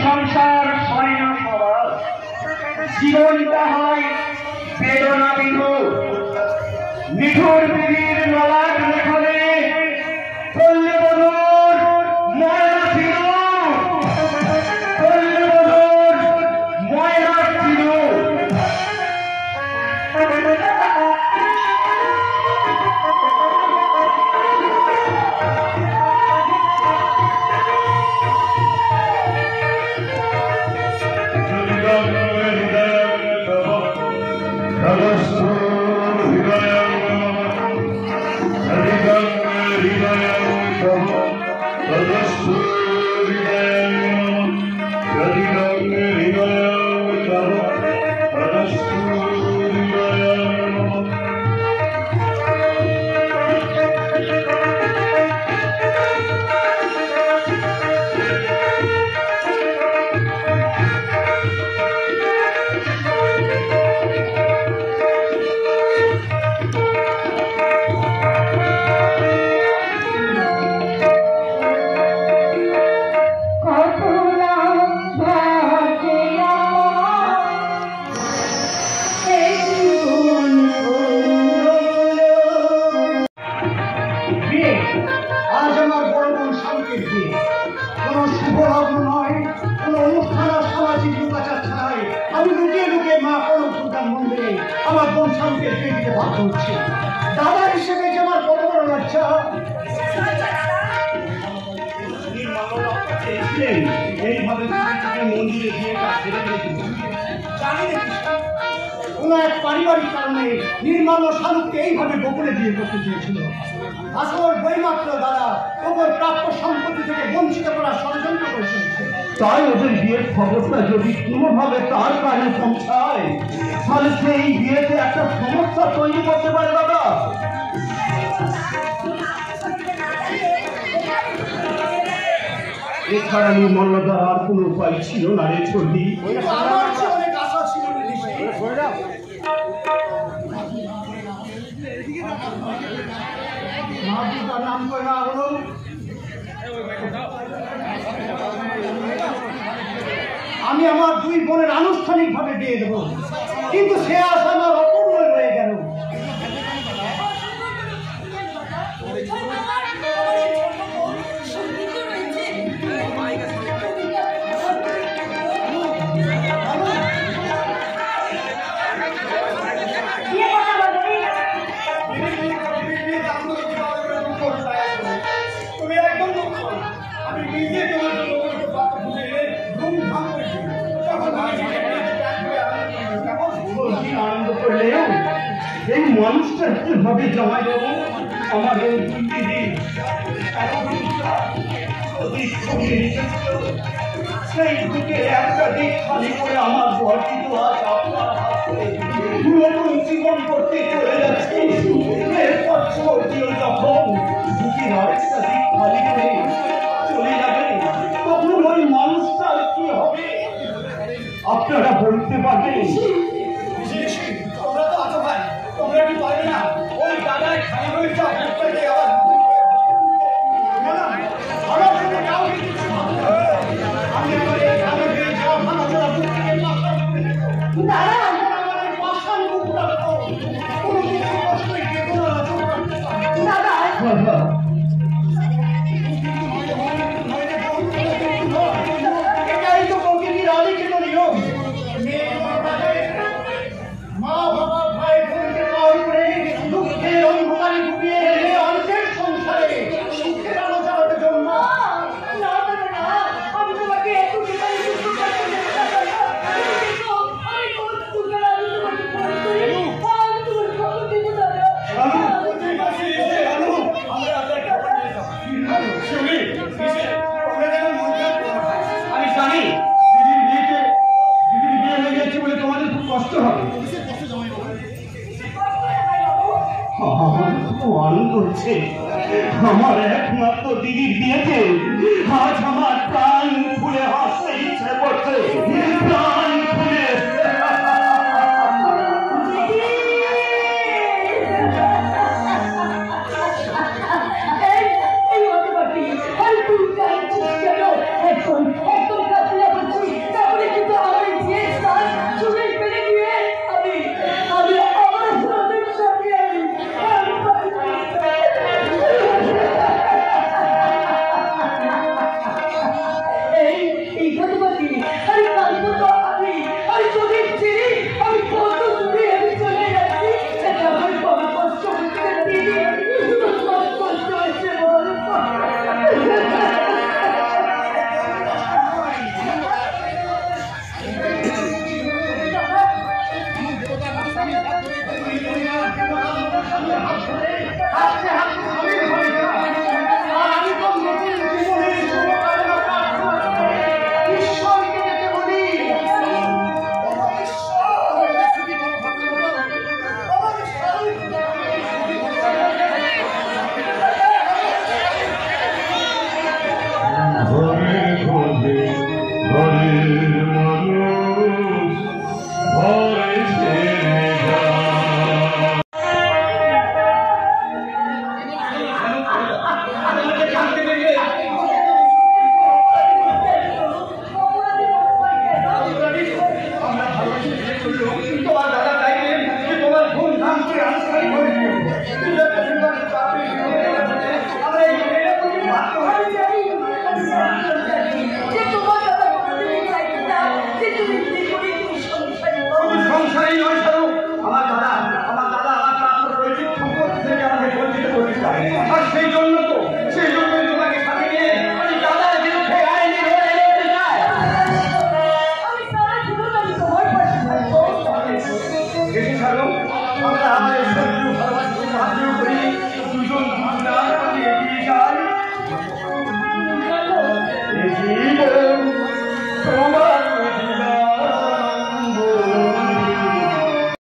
সংসার হয় না সবার, জীবনটা হয় বেদনা বিধু। নিঠুর বিধির ললাট লেখনে পল্লী বধূর ময়না ছিল, পল্লী বধূর ময়না ছিল। দাদা হিসেবে যে আমার কত বড় লজ্জা। এইভাবে মন্দিরে গিয়ে কোন এক পারিবারিক কারণে নির্মল শালুককে এইভাবে গোপনে বিয়ে করতে চেয়েছিল। আসল বইমাত্র দাদা ওপর প্রাপ্য সম্পত্তি থেকে বঞ্চিত করার ষড়যন্ত্র করেছে। তাই ওদের বিয়ের খবরটা যদি কোনোভাবে তার কানে পৌঁছায় তাহলে সেই বিয়েতে একটা সমস্যা তৈরি করতে পারে দাদা। এছাড়া নির্মলতার আর কোনো উপায় ছিল না রে ছবি। নাম করে না হলো আমি আমার দুই বোনের আনুষ্ঠানিকভাবে দিয়ে দেবো, কিন্তু সে আশা আমার অপূর্ণ রয়ে গেল। আনন্দ করলেও এই মানুষটা কিভাবে জমাই দেবো আমার এই সেই দিকে একটা দিক খালি করে আমার বর্জিত আজ আপনার হাতে নতুন জীবন করতে চলে যাচ্ছি। এরপর যখন দুটির আরেকটা দিক খালি করে চলে যাবে তখন ওই মানুষটার কি হবে আপনারা বলতে পারবেন? তোমরা তো আছো ভাই, তোমরা কি পারবে না ওই দাদায় খালি হয়ে যাও এটাই তো প্রকৃতির আলিখিত নিয়ম। মা বাবা ভাই বোনকে পাওয়ার করে দুঃখের অন্ধকারে ডুবিয়ে রেখে অন্যের সংসারে সুখের আলো জ্বালাতে জন্য আমি তোমাকে আমি জানি দিদির বিয়ে হয়ে গেছে বলে তোমাদের খুব কষ্ট হবে। আনন্দ হচ্ছে আমার একমাত্র দিদির বিয়েতে আজ আমার প্রাণ খুলে হাসতে ইচ্ছে করছে, প্রাণ খুলে। একদম তোমার